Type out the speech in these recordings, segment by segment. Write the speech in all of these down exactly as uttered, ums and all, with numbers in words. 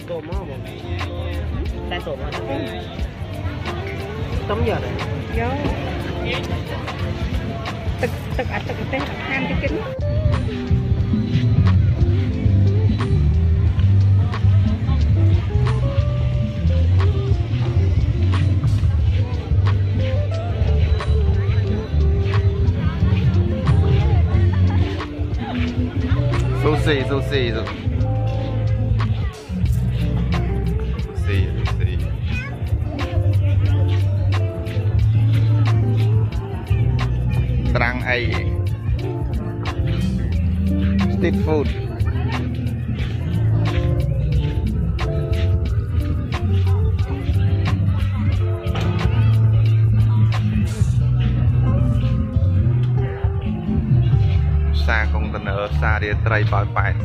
sổ mò một tay sổ mò tấm giờ này vô tực tực à tực tên than cái kính sushi sushi sushi sushi Trăng ai street food xa container xa đi tray Poipet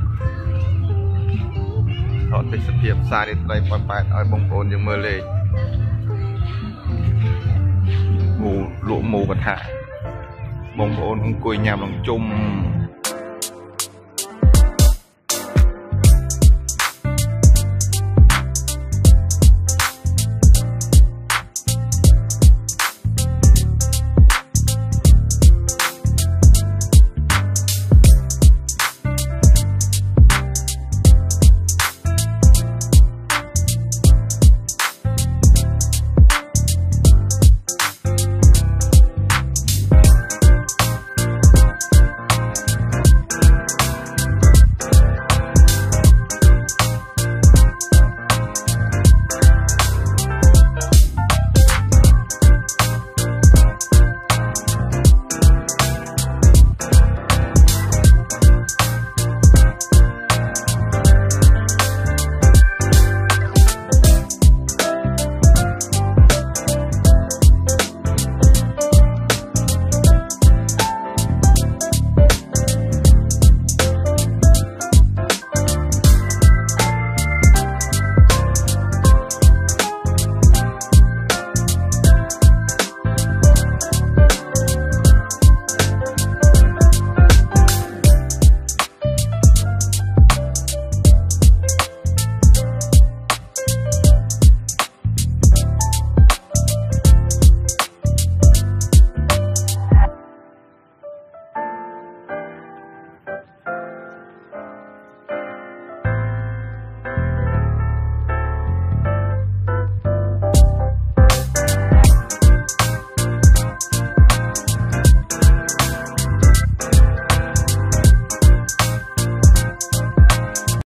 họ thích sự hiệp xa đi tray Poipet ở bông ôn những mơ lệ mù lụa mù bật hạ bông ôn cũng cùi nhằm lòng chung